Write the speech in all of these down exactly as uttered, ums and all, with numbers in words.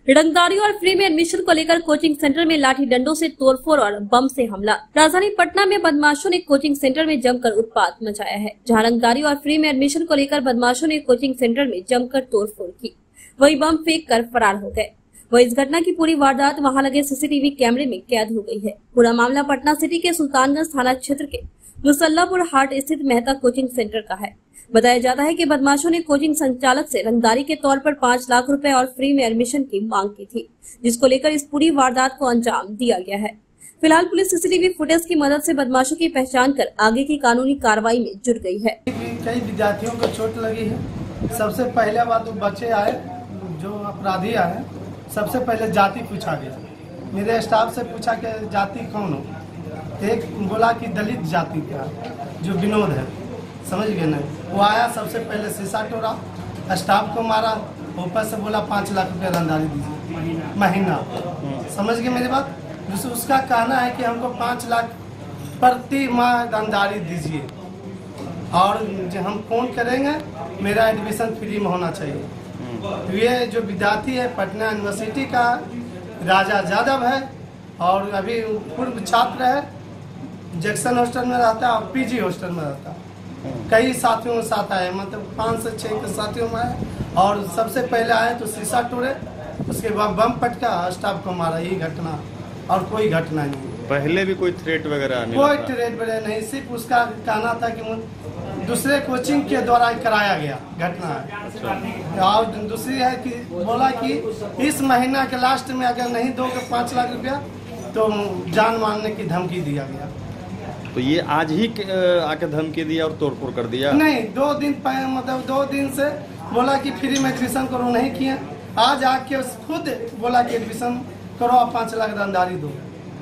रंगदारी और फ्री में एडमिशन को लेकर कोचिंग सेंटर में लाठी डंडों से तोड़फोड़ और बम से हमला। राजधानी पटना में बदमाशों ने कोचिंग सेंटर में जमकर उत्पात मचाया है। जहां रंगदारी और फ्री में एडमिशन को लेकर बदमाशों ने कोचिंग सेंटर में जमकर तोड़फोड़ की, वही बम फेंक कर फरार हो गए। वही इस घटना की पूरी वारदात वहां लगे सीसीटीवी कैमरे में कैद हो गई है। पूरा मामला पटना सिटी के सुल्तानगंज थाना क्षेत्र के मुसल्लापुर हाट स्थित मेहता कोचिंग सेंटर का है। बताया जाता है कि बदमाशों ने कोचिंग संचालक से रंगदारी के तौर पर पाँच लाख रुपए और फ्री में एडमिशन की मांग की थी, जिसको लेकर इस पूरी वारदात को अंजाम दिया गया है। फिलहाल पुलिस सीसीटीवी फुटेज की मदद से बदमाशों की पहचान कर आगे की कानूनी कार्रवाई में जुट गई है। कई विद्यार्थियों को चोट लगी है। सबसे पहले बात बच्चे आए, जो अपराधी आए, सबसे पहले जाति पूछा गया। मेरे स्टाफ से पूछा कि जाति कौन हो। एक बोला कि दलित जाति का, जो विनोद है, समझ गए ना। वो आया, सबसे पहले शीशा तोड़ा, स्टाफ को मारा, ऊपर से बोला पाँच लाख रुपया रंगदारी दीजिए महीना। समझ गए मेरी बात। जिस उसका कहना है कि हमको पाँच लाख प्रति माह रंगदारी दीजिए और जो हम फोन करेंगे, मेरा एडमिशन फ्री में होना चाहिए। ये जो विद्यार्थी है पटना यूनिवर्सिटी का राजा यादव है और अभी पूर्व छात्र है, जैक्सन हॉस्टल में रहता है और पीजी हॉस्टल में रहता है। कई साथियों के साथ आए, मतलब पाँच से छह के साथियों में आए और सबसे पहले आए तो शीशा तोड़े, उसके बाद बम पटका, स्टाफ को मारा। यही घटना और कोई घटना नहीं। पहले भी कोई थ्रेट वगैरह नहीं? कोई थ्रेट वगैरह नहीं, सिर्फ उसका कहना था कि दूसरे कोचिंग के द्वारा कराया गया घटना है। अच्छा। और दूसरी है कि बोला कि इस महीना के लास्ट में अगर नहीं दोगे पाँच लाख रुपया तो जान मारने की धमकी दिया गया। तो ये आज ही आके धमकी दिया और तोड़फोड़ कर दिया? नहीं, दो दिन पहले, मतलब दो दिन से बोला कि फ्री में एडमिशन करो, नहीं किए। आज आके खुद बोला कि एडमिशन करो, आप पाँच लाख रंगदारी दो।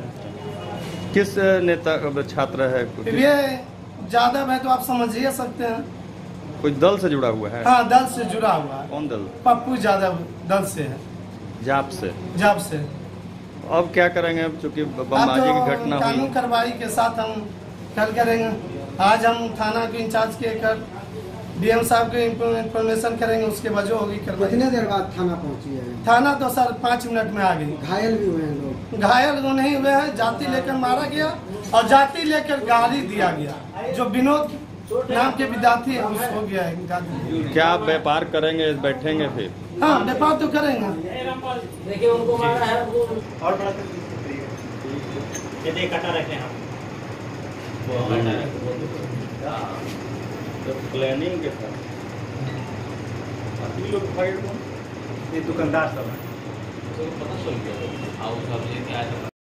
किस नेता छात्र है? ये यादव है, तो आप समझ ही सकते हैं। कोई दल से जुड़ा हुआ है? हाँ, दल से जुड़ा हुआ है। कौन दल? पप्पू यादव दल से है। जाप से? जाप से। अब क्या करेंगे, चूँकि बमबाजी की घटना हुई? कानून कार्रवाई के साथ हम कल करेंगे। आज हम थाना के इंचार्ज के कर डीएम साहब के इंफॉर्मेशन करेंगे, उसके वजह होगी कार्रवाई। कितने देर बाद थाना पहुंची है? थाना तो सर पाँच मिनट में आ गई। घायल भी हुए हैं लोग? घायल वो नहीं हुए हैं, जाति लेकर मारा गया और जाति लेकर गाली दिया गया। जो विनोद नाम के विद्यार्थी है उस हो गया है। क्या आप व्यापार करेंगे, बैठेंगे फिर? हाँ, व्यापार तो करेंगे। देखिए उनको मारा है और बड़ा ये कटा रखे हैं तो प्लानिंग के साथ लोग फाइट में ये दुकानदार सब है। पता चल गया